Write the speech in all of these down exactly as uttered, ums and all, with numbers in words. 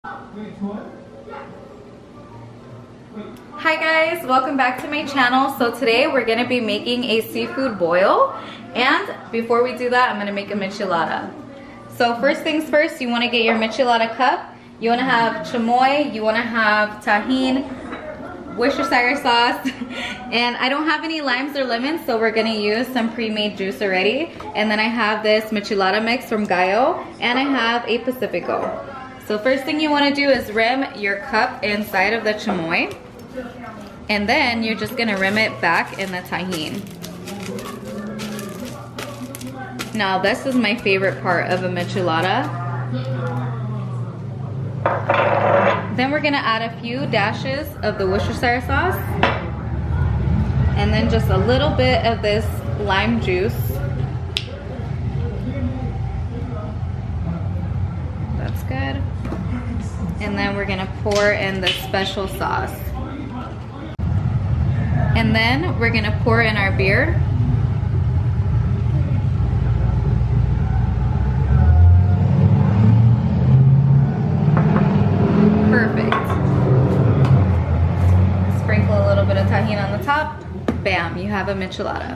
Hi guys, welcome back to my channel. So today we're gonna be making a seafood boil, and before we do that I'm gonna make a michelada. So first things first, you want to get your michelada cup. You want to have chamoy, you want to have tahini, Worcestershire sauce, and I don't have any limes or lemons, so we're gonna use some pre-made juice already. And then I have this michelada mix from Gallo, and I have a Pacifico. So first thing you want to do is rim your cup inside of the chamoy, and then you're just gonna rim it back in the tahini. Now this is my favorite part of a michelada. Then we're gonna add a few dashes of the Worcestershire sauce, and then just a little bit of this lime juice. That's good. And then we're gonna pour in the special sauce. And then we're gonna pour in our beer. Perfect. Sprinkle a little bit of tahini on the top. Bam, you have a michelada.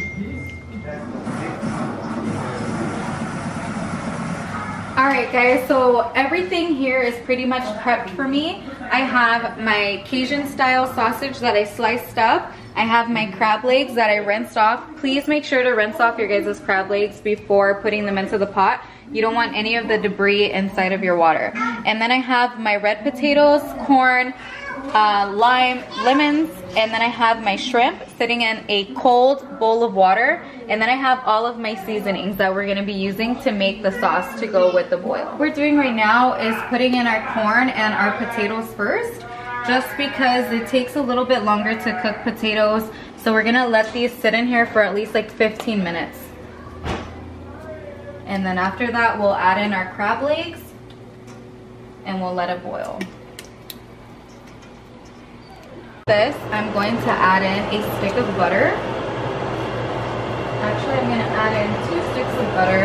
Alright guys, so everything here is pretty much prepped for me. I have my Cajun style sausage that I sliced up. I have my crab legs that I rinsed off. Please make sure to rinse off your guys' crab legs before putting them into the pot. You don't want any of the debris inside of your water. And then I have my red potatoes, corn, uh, lime, lemons, and then I have my shrimp sitting in a cold bowl of water. And then I have all of my seasonings that we're gonna be using to make the sauce to go with the boil. What we're doing right now is putting in our corn and our potatoes first, just because it takes a little bit longer to cook potatoes. So we're gonna let these sit in here for at least like fifteen minutes. And then after that, we'll add in our crab legs and we'll let it boil. This, I'm going to add in a stick of butter. Actually, I'm gonna add in two sticks of butter.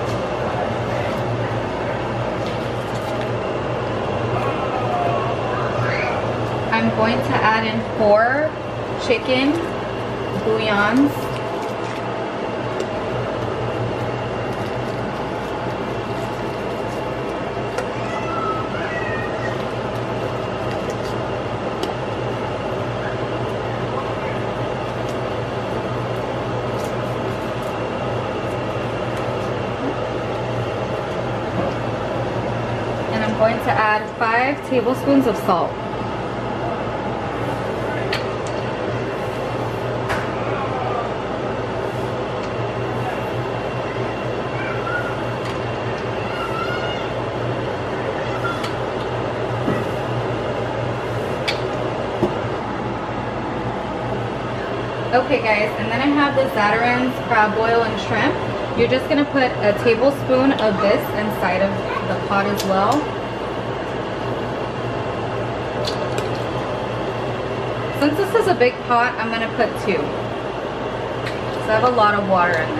I'm going to add in four chicken bouillons. I'm going to add five tablespoons of salt. Okay guys, and then I have the Zatarains crab boil and shrimp. You're just gonna put a tablespoon of this inside of the pot as well. Since this is a big pot, I'm gonna put two. So I have a lot of water in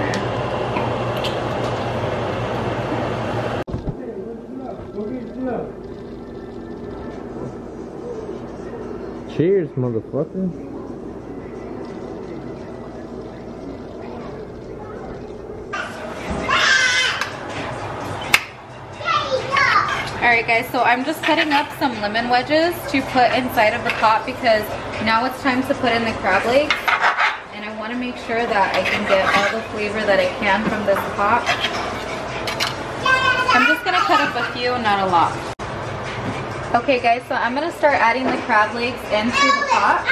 there. Cheers, motherfucker. Alright guys, so I'm just cutting up some lemon wedges to put inside of the pot because now it's time to put in the crab legs, and I want to make sure that I can get all the flavor that I can from this pot. I'm just going to cut up a few, not a lot. Okay guys, so I'm going to start adding the crab legs into the pot.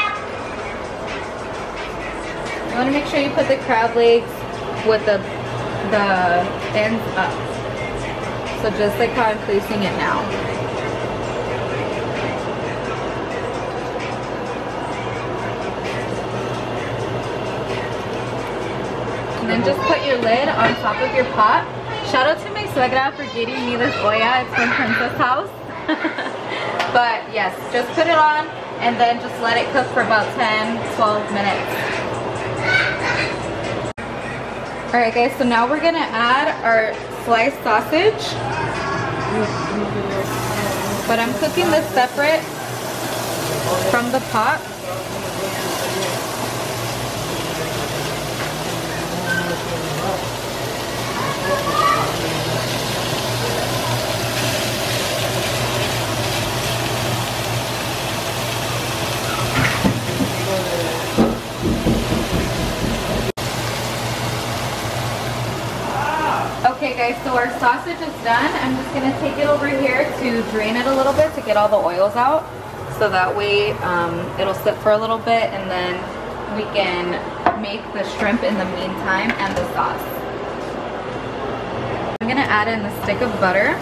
You want to make sure you put the crab legs with the, the ends up. So just like how I'm placing it now. And then just put your lid on top of your pot. Shout out to my suegra for getting me this olla. It's from Princess House. But yes, just put it on and then just let it cook for about ten to twelve minutes. Alright guys, so now we're gonna add our sliced sausage. But I'm cooking this separate from the pot. Okay guys, so our sausage is done. I'm just gonna take it over here to drain it a little bit to get all the oils out. So that way um, it'll sit for a little bit and then we can make the shrimp in the meantime and the sauce. I'm gonna add in the stick of butter.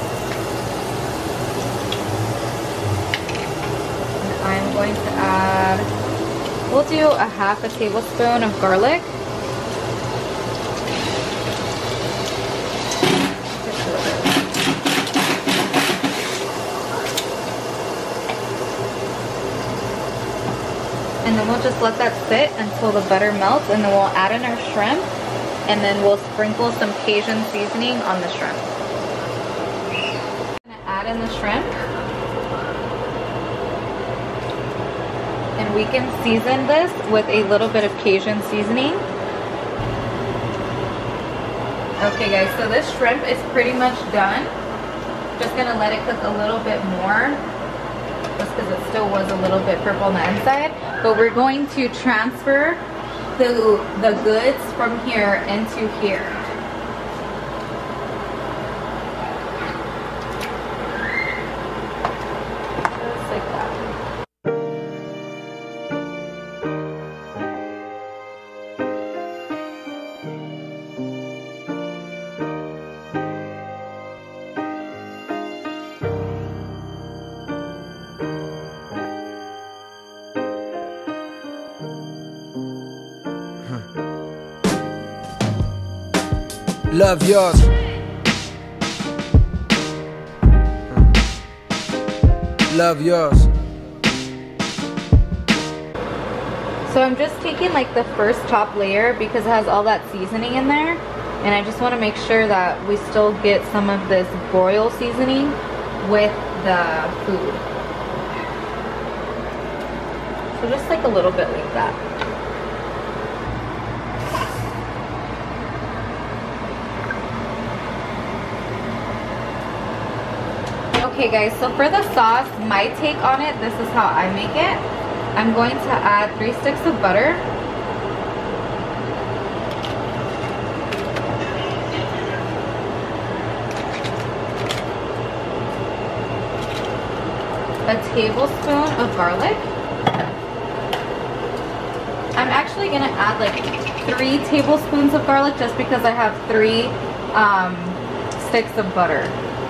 And I'm going to add, we'll do a half a tablespoon of garlic. And then we'll just let that sit until the butter melts, and then we'll add in our shrimp, and then we'll sprinkle some Cajun seasoning on the shrimp. I'm gonna add in the shrimp, and we can season this with a little bit of Cajun seasoning. Okay guys, so this shrimp is pretty much done. Just gonna let it cook a little bit more, just because it still was a little bit purple on the inside. But we're going to transfer the, the goods from here into here. Just like that. Love yours. Love yours. So I'm just taking like the first top layer because it has all that seasoning in there, and I just want to make sure that we still get some of this broil seasoning with the food. So just like a little bit like that. Okay guys, so for the sauce, my take on it, this is how I make it. I'm going to add three sticks of butter. A tablespoon of garlic. I'm actually gonna add like three tablespoons of garlic just because I have three um, sticks of butter.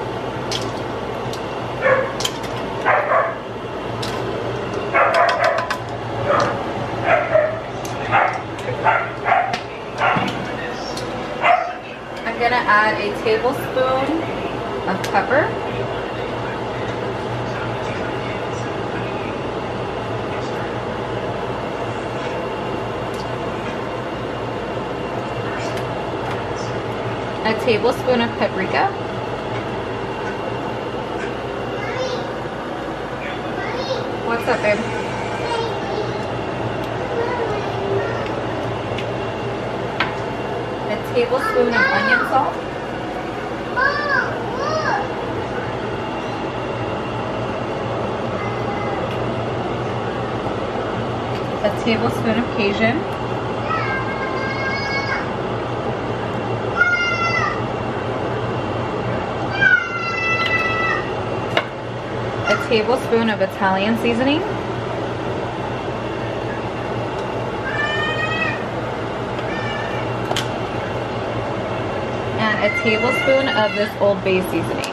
I'm gonna add a tablespoon of pepper. A tablespoon of paprika. What's up, babe? A tablespoon of onion salt. A tablespoon of Cajun. A tablespoon of Italian seasoning. And a tablespoon of this Old Bay seasoning.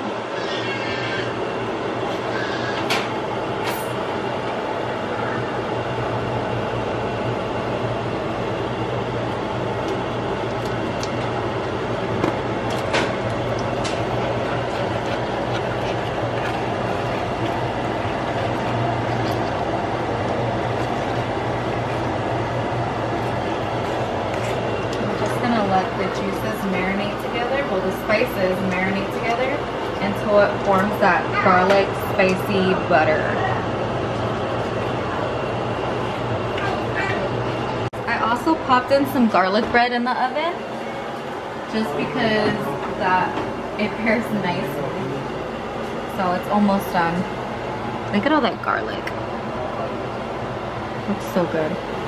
The juices marinate together, well the spices marinate together until it forms that garlic spicy butter. I also popped in some garlic bread in the oven just because that it pairs nicely. So it's almost done. Look at all that garlic. Looks so good.